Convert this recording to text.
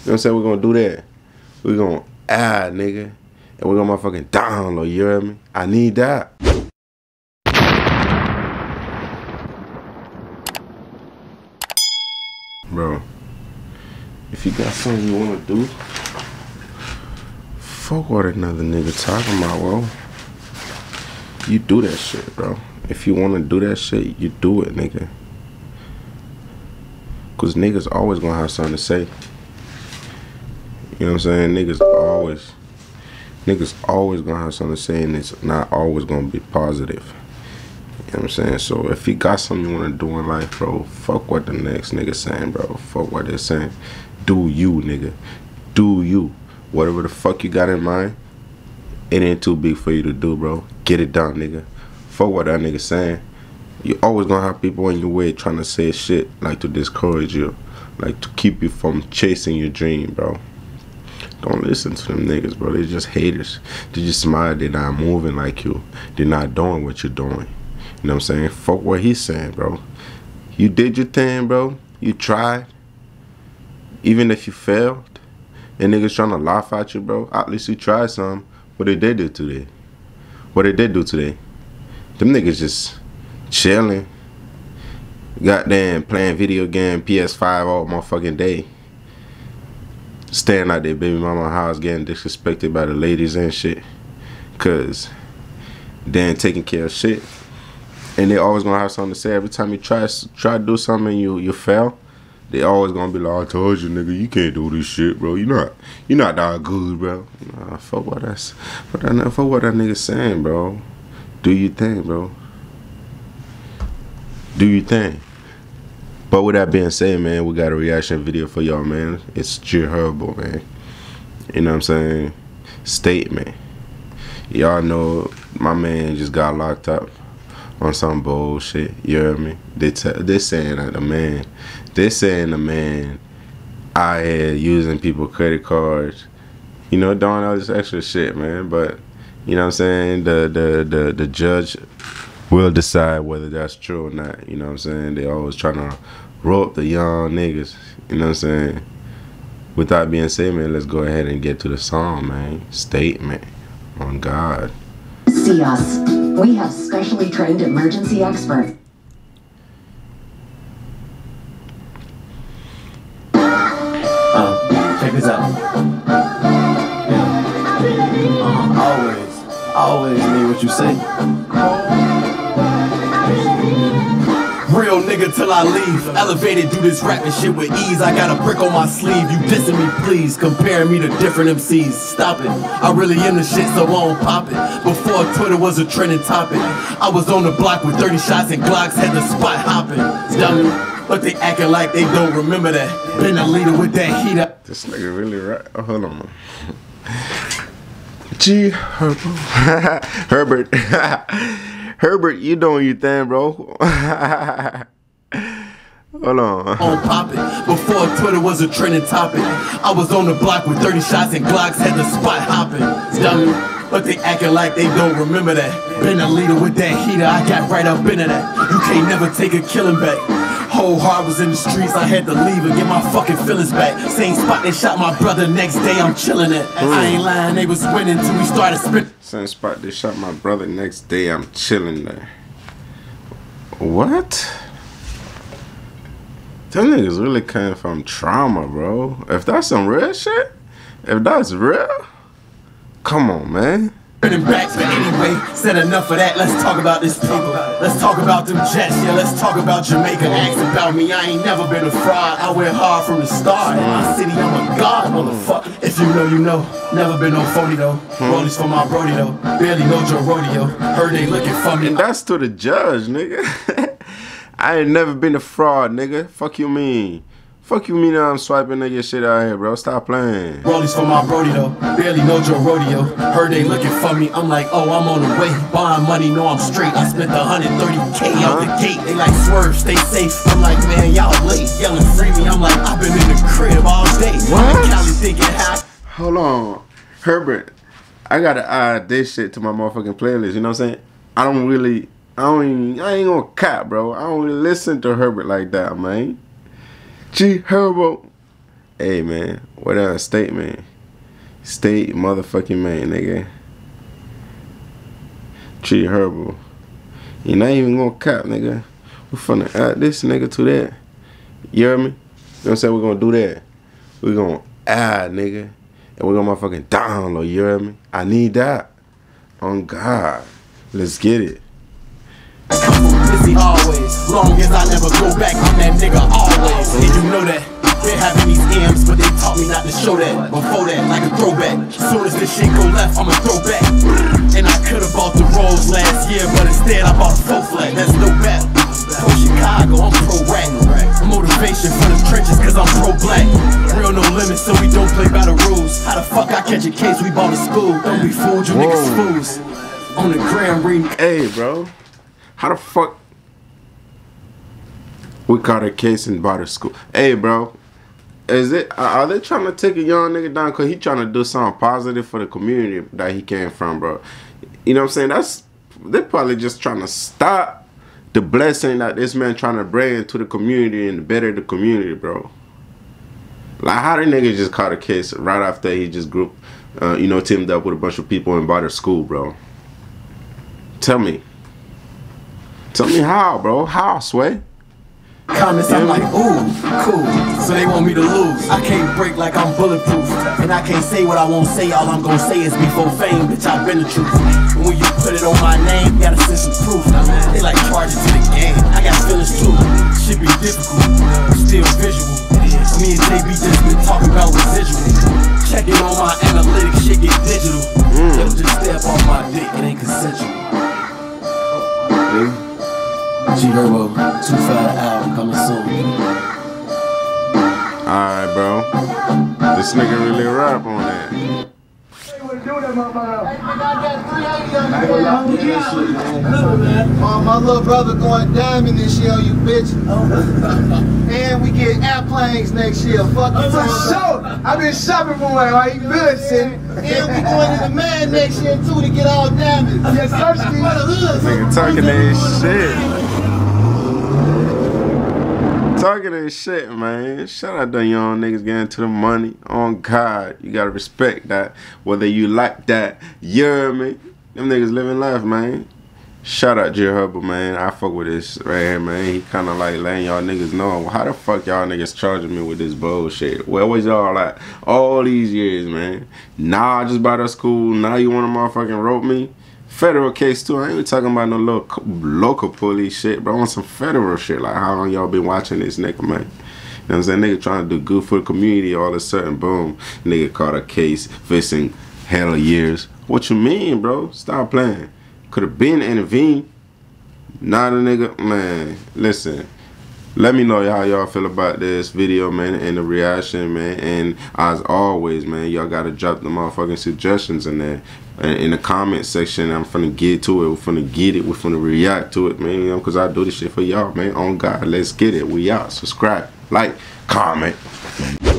what I'm saying? We're gonna do that. We're gonna add, nigga. And we're gonna motherfucking download, you hear me? I need that. Bro, if you got something you wanna do, fuck what another nigga talking about, bro. You do that shit, bro. If you wanna do that shit, you do it, nigga. Cause niggas always gonna have something to say. You know what I'm saying? Niggas always gonna have something to say, and it's not always gonna be positive. You know what I'm saying? So if you got something you wanna do in life, bro, fuck what the next nigga saying, bro. Fuck what they're saying. Do you, nigga. Do you. Whatever the fuck you got in mind, it ain't too big for you to do, bro. Get it done, nigga. Fuck what that nigga saying. You always gonna have people in your way trying to say shit like to discourage you, like to keep you from chasing your dream, bro. Don't listen to them niggas, bro. They're just haters. They just smile. They're not moving like you. They're not doing what you're doing. You know what I'm saying? Fuck what he's saying, bro. You did your thing, bro. You tried. Even if you failed, and niggas trying to laugh at you, bro, at least you tried some. What did they do today? What did they do today? Them niggas just chilling. Goddamn playing video game, PS5 all motherfucking day. Staying out there baby mama house getting disrespected by the ladies and shit. Cause they ain't taking care of shit. And they always gonna have something to say. Every time you try to do something and you fail, they always gonna be like, I told you, nigga, you can't do this shit, bro. You're not that good, bro. Nah, fuck what that nigga saying, bro. Do your thing, bro. Do your thing. But with that being said, man, we got a reaction video for y'all, man. It's G Herbo, man. You know what I'm saying? Statement. Y'all know my man just got locked up on some bullshit. You hear me? They saying that the man out here using people's credit cards, you know, doing all this extra shit, man. But you know what I'm saying? The judge will decide whether that's true or not. You know what I'm saying? They always trying to roll up the young niggas. You know what I'm saying? With that being said, man, let's go ahead and get to the song, man. Statement. On God. See us. We have specially trained emergency experts. Check this out. Always mean what you say. Real nigga till I leave. Elevated, do this rapping shit with ease. I got a brick on my sleeve. You dissing me, please. Comparing me to different MCs. Stop it. I really am the shit, so I won't pop it. Before Twitter was a trending topic, I was on the block with 30 shots and Glocks, had the spot hopping. Dummy. But they acting like they don't remember that. Been a leader with that heater. This nigga really right. Oh, hold on. G Herbo. Herbert. Herbert, you doing your thing, bro. Hold on. On poppin'. Before Twitter was a trending topic, I was on the block with 30 shots and Glocks, had the spot hopping. Dummy. But they acting like they don't remember that. Been a leader with that heater, I got right up into that. You can't never take a killing back. Whole heart was in the streets, I had to leave and get my fucking feelings back. Same spot they shot my brother, next day I'm chilling at. I ain't lying, they was winning till we started spitting. Same spot they shot my brother, next day I'm chilling there. What? Them niggas really came from trauma, bro. If that's some real shit, if that's real, come on, man. Back, but anyway, said enough of that, let's talk about this paper. Let's talk about them jets, yeah, let's talk about Jamaica. Ask about me, I ain't never been a fraud. I went hard from the start. In my city, I'm a god, motherfucker. If you know, you know. Never been no phony though. Rollies for my brody though. Barely know Joe Rodeo. Heard they looking for me. And that's to the judge, nigga. I ain't never been a fraud, nigga. Fuck you mean? Fuck you mean I'm swiping nigga shit out here, bro. Stop playing. Rollies for my brody though. Barely know Joe Rodeo. Heard they looking for me. I'm like, oh, I'm on the way. Buying money, know I'm straight. I spent 130K out the gate. They like swerve, stay safe. I'm like, man, y'all late. Yelling free me. I'm like, I've been in the crib all day. What? Cali thinking how. Hold on, Herbert. I gotta add this shit to my motherfucking playlist. You know what I'm saying? I ain't gonna cap, bro. I don't really listen to Herbert like that, man. G Herbo. Hey, man. What else? State, man. State motherfucking man, nigga. Tree Herbal. You're not even gonna cap, nigga. We finna add this nigga to that. You hear me? You know what I'm saying? We're gonna do that. We're gonna add, nigga. And we're gonna motherfucking download, you hear me? I need that. On God. Let's get it. Busy always, long as I never go back, I'm that nigga always. And you know that. Been having these M's, but they taught me not to show that. Before that, like a throwback. Soon as this shit go left, I'ma throw back. And I could've bought the Rolls last year, but instead I bought a full flat. That's no battle. Pro Chicago, I'm pro-rap. Motivation from the trenches, cause I'm pro-black. Real no limits, so we don't play by the rules. How the fuck I catch a case we bought a school? Don't be fooled, you niggas fools. On the gram reading. Hey, bro. How the fuck we caught a case and bought a school? Hey, bro. Are they trying to take a young nigga down because he trying to do something positive for the community that he came from, bro? You know what I'm saying? They're probably just trying to stop the blessing that this man trying to bring to the community and better the community, bro. Like, how the nigga just caught a case right after he just teamed up with a bunch of people and bought a school, bro? Tell me. Tell me how, bro. How, Sway? Comments, I'm like, ooh, cool. So they want me to lose. I can't break like I'm bulletproof. And I can't say what I won't say. All I'm gonna say is before fame, bitch, I've been the truth. And when you put it on my name, you gotta send some proof. They like charge it to the game. I got feelings too. Shit be difficult, still visual. Me and JB just been talking about residual. Checking on my analytics, shit get digital. Yo, just step off my dick, it ain't consensual. G Herbo, 2 Fat album coming soon. Alright, bro. This nigga really rap on that. My little brother going diamond this year, you bitch. And we get airplanes next year. Fuck you. For sure. I've been shopping for one, right? You good, Sid? And we going to the man next year too to get all diamonds. Yes, sir, Steve. Nigga talking that shit. Talking that shit, man. Shout out to young niggas getting to the money. On God, you gotta respect that. Whether you like that, you hear me? Them niggas living life, man. Shout out J Herbo, man. I fuck with this right here, man. He kind of like letting y'all niggas know how the fuck y'all niggas charging me with this bullshit. Where was y'all at all these years, man? Now I just bought a school. Now you wanna motherfucking rope me? Federal case too. I ain't even talking about no little local police shit, bro. I want some federal shit. Like, how long y'all been watching this nigga, man? You know what I'm saying? Nigga trying to do good for the community, all of a sudden, boom, nigga caught a case facing hell of years. What you mean, bro? Stop playing. Could have been intervened. Not a nigga, man. Listen, let me know how y'all feel about this video, man, and the reaction, man. And as always, man, y'all gotta drop the motherfucking suggestions in there. In the comment section. I'm finna get to it. We're finna get it. We're finna react to it, man. You know, because I do this shit for y'all, man. On God, let's get it. We out. Subscribe, like, comment.